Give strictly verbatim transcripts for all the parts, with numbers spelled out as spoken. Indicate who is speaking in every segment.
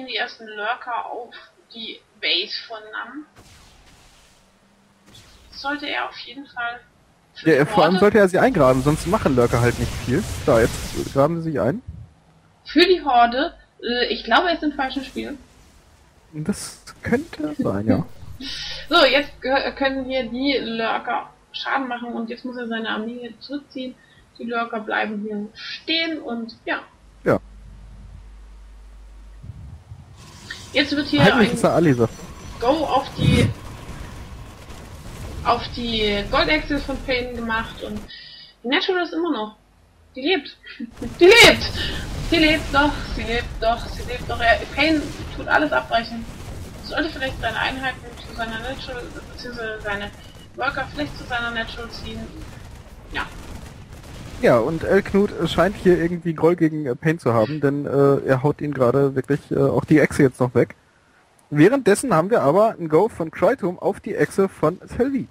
Speaker 1: gehen die ersten Lurker auf die Base von Nam. Sollte er auf jeden Fall...
Speaker 2: Ja, vor allem sollte er sie eingraben, sonst machen Lurker halt nicht viel. Da, jetzt graben sie sich ein.
Speaker 1: Für die Horde, äh, ich glaube, er ist im falschen Spiel.
Speaker 2: Das könnte sein, ja.
Speaker 1: So, jetzt können hier die Lurker Schaden machen und jetzt muss er seine Armee zurückziehen. Die Lurker bleiben hier stehen und ja.
Speaker 2: Ja.
Speaker 1: Jetzt wird hier
Speaker 2: halt
Speaker 1: ein Go auf die auf die Goldechse von Pain gemacht und die Natural ist immer noch. Die lebt. Die lebt! Sie lebt doch, sie lebt doch, sie lebt doch. Er, Pain tut alles abbrechen. Sollte vielleicht seine Einheiten zu seiner Natural, beziehungsweise seine Worker vielleicht zu seiner Natural ziehen. Ja.
Speaker 2: Ja, und El Knut scheint hier irgendwie Groll gegen äh, Pain zu haben, denn äh, er haut ihn gerade wirklich äh, auch die Echse jetzt noch weg. Währenddessen haben wir aber ein Go von Krytum auf die Echse von Sylvie.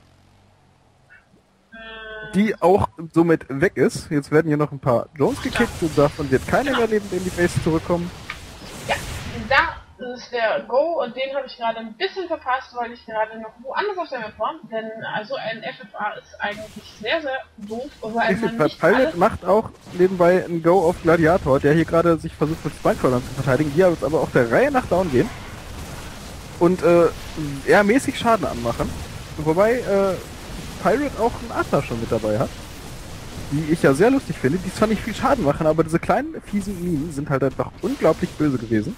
Speaker 2: Die auch somit weg ist. Jetzt werden hier noch ein paar Drones gekickt und davon wird keiner
Speaker 1: Genau.
Speaker 2: mehr lebend in die Base zurückkommen.
Speaker 1: Ja, da ist der Go und den habe ich gerade ein bisschen verpasst, weil ich gerade noch woanders auf der Map war. Denn also ein F F A ist eigentlich sehr, sehr doof, weil man nicht
Speaker 2: Pilot
Speaker 1: alles...
Speaker 2: macht auch nebenbei ein Go auf Gladiator, der hier gerade sich versucht mit Spinecrawlern zu verteidigen, die jetzt aber auch der Reihe nach down gehen. Und äh, eher mäßig Schaden anmachen. Wobei äh, Pirate auch einen Adler schon mit dabei hat. Die ich ja sehr lustig finde. Die zwar nicht viel Schaden machen, aber diese kleinen fiesen Minen sind halt einfach unglaublich böse gewesen.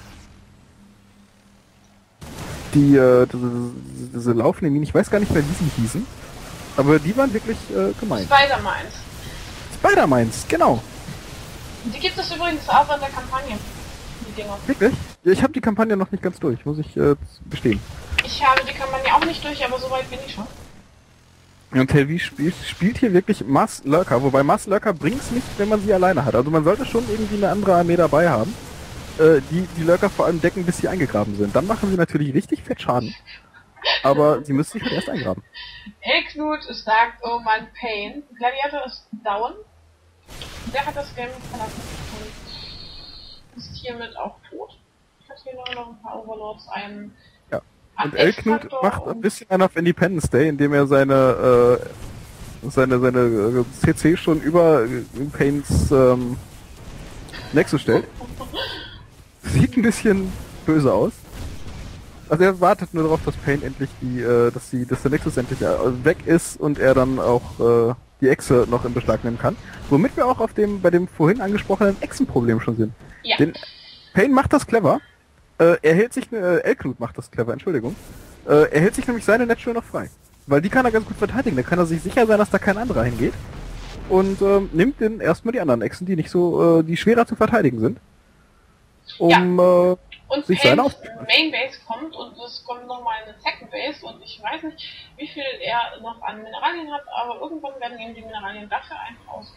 Speaker 2: Die, äh, diese, diese laufenden Minen, ich weiß gar nicht mehr, wie sie hießen. Aber die waren wirklich äh, gemein.
Speaker 1: Spider-Mines.
Speaker 2: Spider-Mines, genau.
Speaker 1: Die gibt es übrigens auch in der Kampagne. Die Dinger.
Speaker 2: Wirklich? Ja, ich habe die Kampagne noch nicht ganz durch, muss ich äh, bestehen.
Speaker 1: Ich habe die Kampagne auch nicht durch, aber soweit bin ich schon.
Speaker 2: Und Telvi spielt, spielt hier wirklich Mass Lurker, wobei Mass Lurker bringt's nicht, wenn man sie alleine hat. Also man sollte schon irgendwie eine andere Armee dabei haben, äh, die die Lurker vor allem decken, bis sie eingegraben sind. Dann machen sie natürlich richtig fett Schaden. Aber sie müssen sich halt erst eingraben.
Speaker 1: El Knut sagt, oh man, Pain. Gladiator ist down. Der hat das Game verlassen und ist hiermit auch tot. Ich hatte hier noch ein paar Overlords, einen...
Speaker 2: Ja. Und El Knut macht ein bisschen einen auf Independence Day, indem er seine äh, seine seine äh, C C schon über äh, Pains ähm, Nexus stellt. Sieht ein bisschen böse aus. Also er wartet nur darauf, dass Pain endlich die, äh, dass die, dass der Nexus endlich äh, weg ist und er dann auch äh, die Echse noch in Beschlag nehmen kann. Womit wir auch auf dem bei dem vorhin angesprochenen Echsenproblem schon sind.
Speaker 1: Ja.
Speaker 2: Denn Pain macht das clever. Äh, er hält sich, äh, El Knut macht das clever, Entschuldigung. Äh, er hält sich nämlich seine Natural noch frei. Weil die kann er ganz gut verteidigen. Da kann er sich sicher sein, dass da kein anderer hingeht. Und ähm, nimmt dann erstmal die anderen Echsen, die nicht so, äh, die schwerer zu verteidigen sind. Um
Speaker 1: Ja.
Speaker 2: äh,
Speaker 1: Und
Speaker 2: sich seine
Speaker 1: Pains
Speaker 2: aufzubauen.
Speaker 1: Main Base kommt und es kommt nochmal eine Second Base und ich weiß nicht, wie viel er noch an Mineralien hat, aber irgendwann werden ihm die Mineralien dafür einfach ausgehen.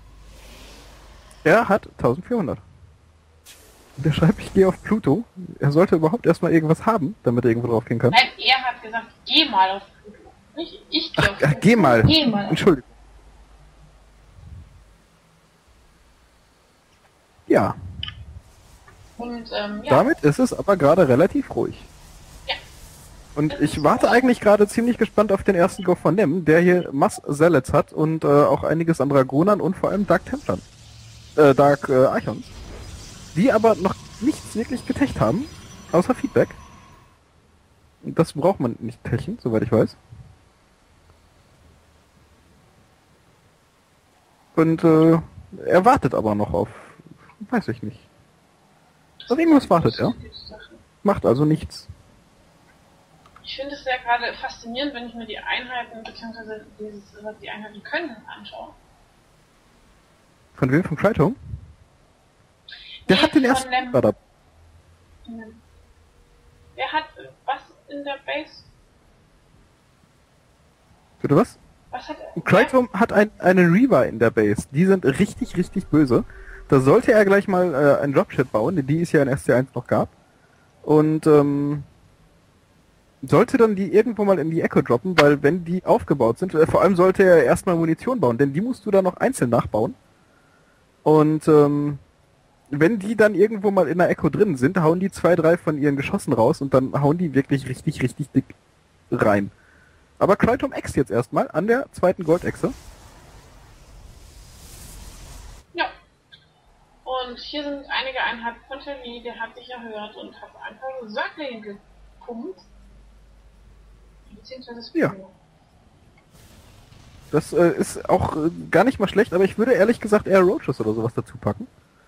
Speaker 2: Er hat eintausendvierhundert. Der schreibt, ich gehe auf Pluto. Er sollte überhaupt erstmal irgendwas haben, damit er irgendwo drauf gehen kann.
Speaker 1: Nein, er hat gesagt, geh mal auf Pluto. Nicht ich gehe auf
Speaker 2: Ach,
Speaker 1: Pluto.
Speaker 2: geh mal.
Speaker 1: Geh mal.
Speaker 2: Entschuldigung. Ja,
Speaker 1: Und ähm, ja.
Speaker 2: damit ist es aber gerade relativ ruhig.
Speaker 1: Ja.
Speaker 2: Und ich warte eigentlich gerade ziemlich gespannt auf den ersten Go von Nem, der hier Mass Zealots hat und äh, auch einiges an Dragonern und vor allem Dark Templern. Äh, Dark äh, Archons. Die aber noch nichts wirklich getecht haben, außer Feedback. Und das braucht man nicht techen, soweit ich weiß. Und äh, er wartet aber noch auf... Weiß ich nicht. Auf irgendwas wartet er. Macht also nichts.
Speaker 1: Ich finde es ja gerade faszinierend, wenn ich mir die Einheiten bzw. dieses, was die Einheiten können, anschaue.
Speaker 2: Von wem? Von Krytum? Der
Speaker 1: Nee,
Speaker 2: hat den
Speaker 1: von
Speaker 2: ersten...
Speaker 1: dem-
Speaker 2: War da.
Speaker 1: Wer hat was in der Base?
Speaker 2: Bitte was?
Speaker 1: Was hat er?
Speaker 2: Krytum hat ein, eine Reaver in der Base. Die sind richtig, richtig böse. Da sollte er gleich mal äh, ein Dropship bauen, die es ja in S C eins noch gab. Und ähm, sollte dann die irgendwo mal in die Echo droppen, weil wenn die aufgebaut sind, äh, vor allem sollte er erstmal Munition bauen, denn die musst du dann noch einzeln nachbauen. Und ähm, wenn die dann irgendwo mal in der Echo drin sind, hauen die zwei, drei von ihren Geschossen raus und dann hauen die wirklich richtig, richtig dick rein. Aber Krytom äxt jetzt erstmal an der zweiten Goldechse.
Speaker 1: Ja. Und hier sind einige Einheiten von Terry, der hat sich erhört und hat einfach Söckle hingepumpt. Beziehungsweise
Speaker 2: ja. Das äh, ist auch äh, gar nicht mal schlecht, aber ich würde ehrlich gesagt eher Roaches oder sowas dazu packen.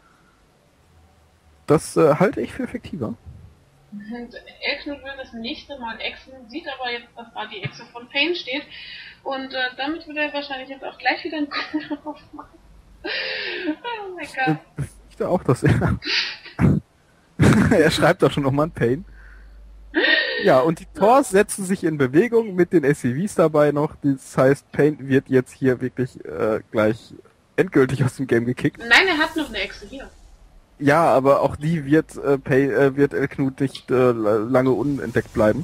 Speaker 2: Das äh, halte ich für effektiver.
Speaker 1: Und Elknut will das nächste Mal exen, sieht aber jetzt, dass da die Echse von Pain steht. Und äh, damit wird er wahrscheinlich jetzt auch gleich wieder einen Kuchen drauf machen. Oh mein Gott.
Speaker 2: Ich da auch, dass er... er schreibt doch schon nochmal ein Pain. Ja, und die Tors setzen sich in Bewegung mit den S C Vs dabei noch. Das heißt, Pain wird jetzt hier wirklich äh, gleich endgültig aus dem Game gekickt.
Speaker 1: Nein, er hat noch eine Echse hier.
Speaker 2: Ja, aber auch die wird äh, Pay, äh, wird Elknut nicht äh, lange unentdeckt bleiben.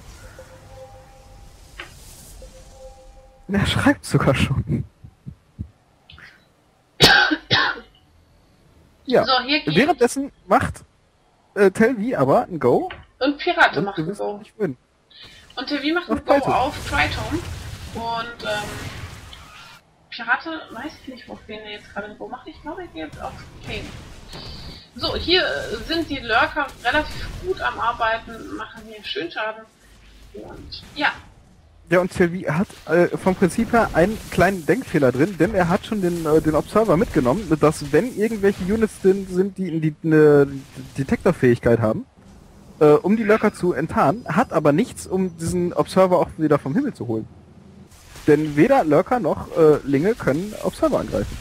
Speaker 2: Er schreibt sogar schon. Ja.
Speaker 1: So, hier geht
Speaker 2: Währenddessen macht äh, Telvi aber ein Go.
Speaker 1: Und Pirate
Speaker 2: und
Speaker 1: macht ein Go.
Speaker 2: Nicht win.
Speaker 1: Und Telvi macht ein
Speaker 2: auf
Speaker 1: Go
Speaker 2: Krytom.
Speaker 1: auf Krytom. Und ähm, Pirate weiß ich nicht, wofür er jetzt gerade ein Go macht. Ich glaube, er geht auf Pain. So, hier sind die Lurker relativ gut am Arbeiten, machen hier schön Schaden. Und ja.
Speaker 2: Ja, und Telvi hat äh, vom Prinzip her einen kleinen Denkfehler drin, denn er hat schon den, äh, den Observer mitgenommen, dass wenn irgendwelche Units drin sind, die die eine Detektorfähigkeit haben, äh, um die Lurker zu enttarnen, hat aber nichts, um diesen Observer auch wieder vom Himmel zu holen. Denn weder Lurker noch äh, Linge können Observer angreifen.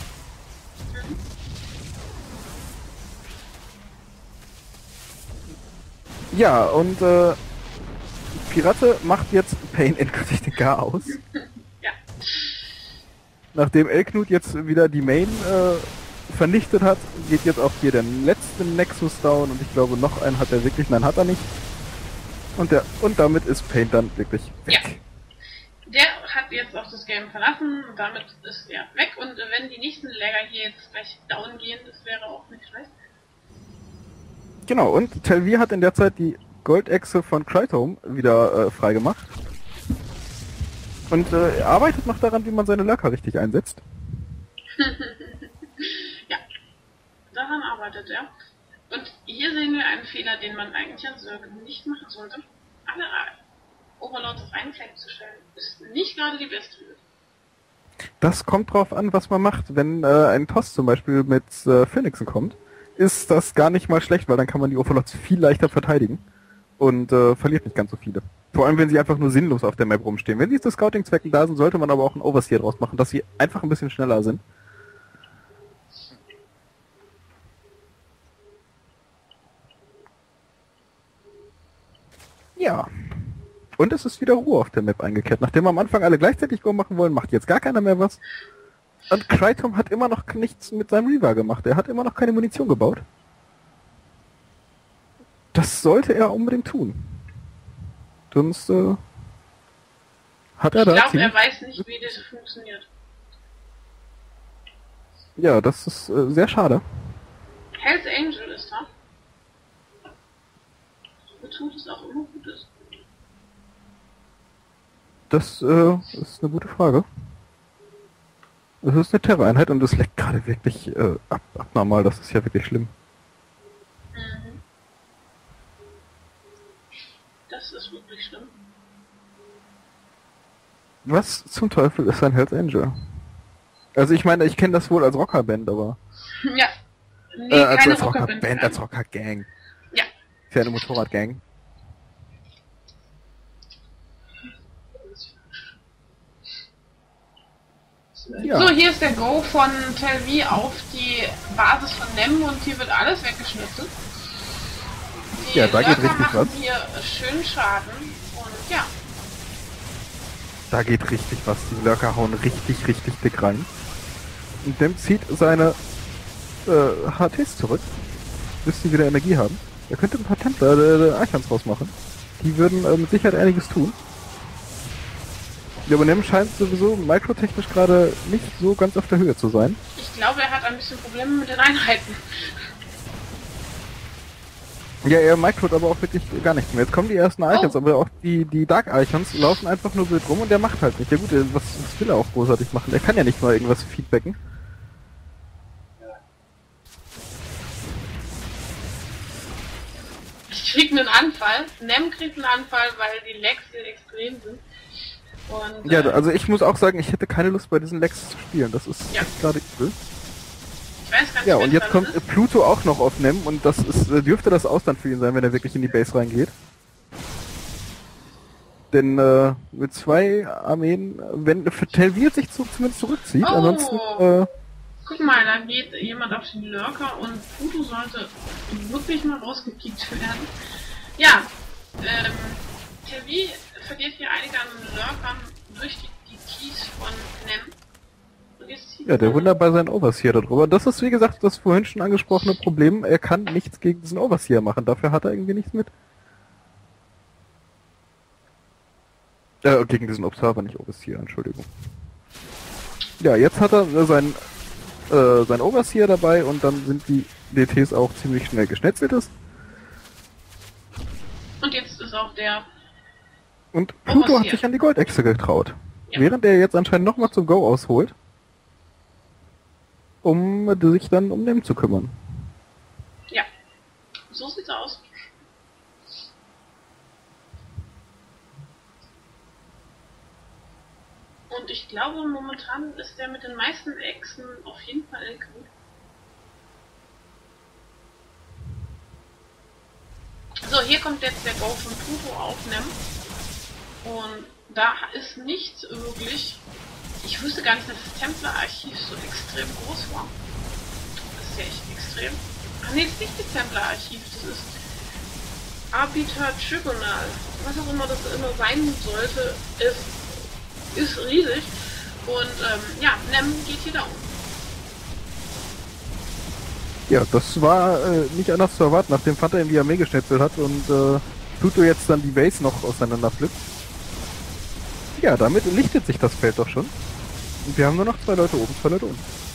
Speaker 2: Ja, und äh, Pirate macht jetzt Pain endgültig den Gar aus.
Speaker 1: Ja.
Speaker 2: Nachdem Elknut jetzt wieder die Main äh, vernichtet hat, geht jetzt auch hier der letzte Nexus down und ich glaube noch einen hat er wirklich, nein hat er nicht. Und der und damit ist Pain dann wirklich weg.
Speaker 1: Ja. Der hat jetzt auch das Game verlassen und damit ist er weg und wenn die nächsten Lager hier jetzt gleich down gehen, das wäre auch nicht schlecht.
Speaker 2: Genau, und Telvi hat in der Zeit die Goldechse von Krytom wieder äh, freigemacht. Und äh, er arbeitet noch daran, wie man seine Lurker richtig einsetzt.
Speaker 1: Ja, daran arbeitet er. Und hier sehen wir einen Fehler, den man eigentlich an Zerg nicht machen sollte. Alle Overlords auf einen Fleck zu stellen, ist nicht gerade die beste Lösung.
Speaker 2: Das kommt drauf an, was man macht. Wenn äh, ein Toss zum Beispiel mit äh, Phoenixen kommt, ist das gar nicht mal schlecht, weil dann kann man die Overlords viel leichter verteidigen und äh, verliert nicht ganz so viele. Vor allem, wenn sie einfach nur sinnlos auf der Map rumstehen. Wenn sie zu Scouting-Zwecken da sind, sollte man aber auch einen Overseer draus machen, dass sie einfach ein bisschen schneller sind. Ja. Und es ist wieder Ruhe auf der Map eingekehrt. Nachdem am Anfang alle gleichzeitig Go machen wollen, macht jetzt gar keiner mehr was. Und Krytom hat immer noch nichts mit seinem Reaver gemacht. Er hat immer noch keine Munition gebaut. Das sollte er unbedingt tun. Sonst äh, hat er
Speaker 1: ich
Speaker 2: da...
Speaker 1: Ich glaube, er weiß nicht, wie das funktioniert.
Speaker 2: Ja, das ist äh, sehr schade.
Speaker 1: Hells Angel ist da. Wozu das auch immer gut ist.
Speaker 2: Das äh, ist eine gute Frage. Es ist eine Terroreinheit und es leckt gerade wirklich äh, ab abnormal. Das ist ja wirklich schlimm.
Speaker 1: Mhm. Das ist wirklich schlimm.
Speaker 2: Was zum Teufel ist ein Hells Angel? Also ich meine, ich kenne das wohl als Rockerband, aber...
Speaker 1: Ja. Nee,
Speaker 2: äh, als,
Speaker 1: keine
Speaker 2: als
Speaker 1: Rockerband.
Speaker 2: Rockerband, als Rockergang.
Speaker 1: Ja.
Speaker 2: Ist ja eine Motorradgang. Ja.
Speaker 1: So, hier ist der Go von Telvi auf die Basis von Nem und hier wird alles weggeschnitten. Die
Speaker 2: Ja, da geht
Speaker 1: Lurker
Speaker 2: richtig
Speaker 1: machen
Speaker 2: was.
Speaker 1: hier schön Schaden und ja.
Speaker 2: Da geht richtig was. Die Lurker hauen richtig, richtig dick rein. Und Dem zieht seine äh, H Ts zurück, bis sie wieder Energie haben. Er könnte ein paar Templer äh, Archons rausmachen. Die würden äh, mit Sicherheit einiges tun. Ja, aber Nem scheint sowieso mikrotechnisch gerade nicht so ganz auf der Höhe zu sein.
Speaker 1: Ich glaube, er hat ein bisschen Probleme mit den Einheiten.
Speaker 2: Ja, er microt aber auch wirklich gar nichts mehr. Jetzt kommen die ersten Icons, oh. aber auch die, die Dark Icons laufen einfach nur wild rum und der macht halt nicht. Ja gut, was, was will er auch großartig machen? Er kann ja nicht mal irgendwas feedbacken.
Speaker 1: Ich krieg einen Anfall. Nem kriegt einen Anfall, weil die Lags hier extrem sind. Und,
Speaker 2: ja,
Speaker 1: äh,
Speaker 2: also ich muss auch sagen, ich hätte keine Lust bei diesen Lags zu spielen. Das ist
Speaker 1: ja.
Speaker 2: gerade übel.
Speaker 1: Ich weiß gar nicht,
Speaker 2: ja, und jetzt kommt
Speaker 1: ist.
Speaker 2: Pluto auch noch auf Nem und das ist, dürfte das Ausland für ihn sein, wenn er wirklich in die Base reingeht. Denn äh, mit zwei Armeen, wenn Telviert sich zu, zumindest zurückzieht,
Speaker 1: oh.
Speaker 2: ansonsten... Äh,
Speaker 1: Guck mal, da geht jemand auf den Lurker und Pluto sollte wirklich mal rausgekickt werden. Ja, ähm, Telvi verliert hier einige an den Lurkern durch die, die Keys von Nem.
Speaker 2: Ja, der wunderbar sein Overseer darüber. Das ist, wie gesagt, das vorhin schon angesprochene Problem. Er kann nichts gegen diesen Overseer machen. Dafür hat er irgendwie nichts mit. Äh, gegen diesen Observer, nicht Overseer, Entschuldigung. Ja, jetzt hat er sein, äh, sein Overseer dabei und dann sind die D Ts auch ziemlich schnell geschnetzelt ist.
Speaker 1: Und jetzt ist auch der...
Speaker 2: Und Pluto hat sich an die Goldechse getraut. Ja. Während er jetzt anscheinend nochmal zum Go ausholt. Um sich dann um den zu kümmern.
Speaker 1: Ja, so sieht's aus. Und ich glaube, momentan ist der mit den meisten Echsen auf jeden Fall gut. So, hier kommt jetzt der Go von Pluto aufnehmen. Und da ist nichts wirklich. Ich wusste gar nicht, dass das Templer-Archiv so extrem groß war. Das ist ja echt extrem. Ach nee, das ist nicht das Templer-Archiv, das ist Arbiter Tribunal. Was auch immer das immer sein sollte, ist, ist riesig. Und ähm, ja, Nem geht hier down.
Speaker 2: Ja, das war äh, nicht anders zu erwarten, nachdem Vater ihm die Armee geschnetzelt hat und äh, Pluto jetzt dann die Base noch auseinanderflippt. Ja, damit lichtet sich das Feld doch schon. Und wir haben nur noch zwei Leute oben, zwei Leute unten.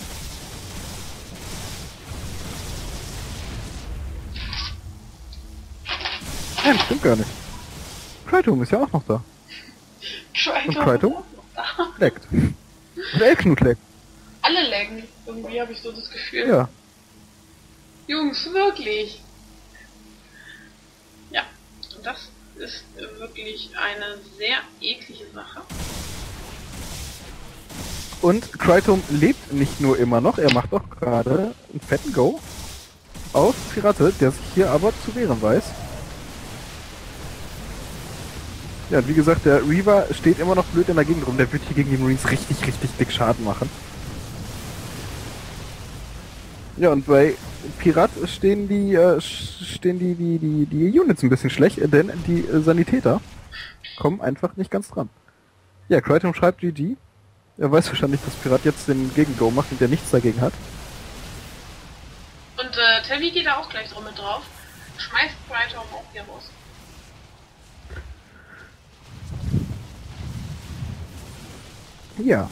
Speaker 2: Nein, stimmt gar nicht. Krytum ist ja auch noch da.
Speaker 1: Krytum
Speaker 2: Und Krytum leckt. Und Elknut leckt.
Speaker 1: Alle lecken. Irgendwie habe ich so das Gefühl.
Speaker 2: Ja.
Speaker 1: Jungs, wirklich. Ja, das ist wirklich eine sehr eklige Sache.
Speaker 2: Und Krytum lebt nicht nur immer noch, er macht auch gerade einen fetten Go auf Pirate, der sich hier aber zu wehren weiß. Ja, wie gesagt, der Reaver steht immer noch blöd in der Gegend rum, der wird hier gegen die Marines richtig, richtig dick Schaden machen. Ja, und bei Pirat stehen die, äh, stehen die, die, die, die Units ein bisschen schlecht, denn die äh, Sanitäter kommen einfach nicht ganz dran. Ja, Krytum schreibt G G. Er weiß wahrscheinlich, dass Pirat jetzt den Gegengo macht und der nichts dagegen hat.
Speaker 1: Und äh, Telvi geht da auch gleich drum mit drauf. Schmeißt Krytum auch hier raus.
Speaker 2: Ja.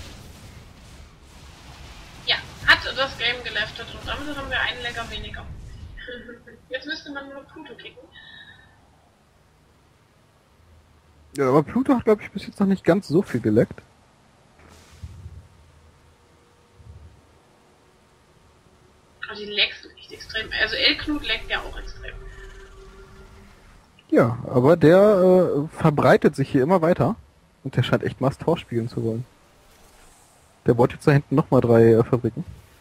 Speaker 1: Ja, hat das Game geleftet und damit haben wir einen Legger weniger. Jetzt müsste man nur Pluto kicken.
Speaker 2: Ja, aber Pluto hat, glaube ich, bis jetzt noch nicht ganz so viel geleckt.
Speaker 1: Also die Lags sind echt extrem. Also Elknut leckt ja auch extrem.
Speaker 2: Ja, aber der äh, verbreitet sich hier immer weiter. Und der scheint echt Must-Tor spielen zu wollen. Der baut jetzt da hinten nochmal drei äh, Fabriken.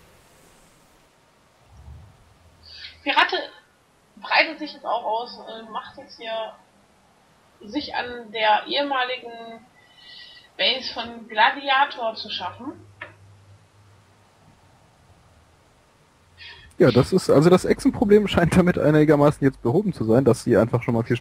Speaker 1: Pirate breitet sich jetzt auch aus, äh, macht jetzt hier sich an der ehemaligen Base von Gladiator zu schaffen.
Speaker 2: Ja, das ist, also das Echsenproblem scheint damit einigermaßen jetzt behoben zu sein, dass sie einfach schon mal viel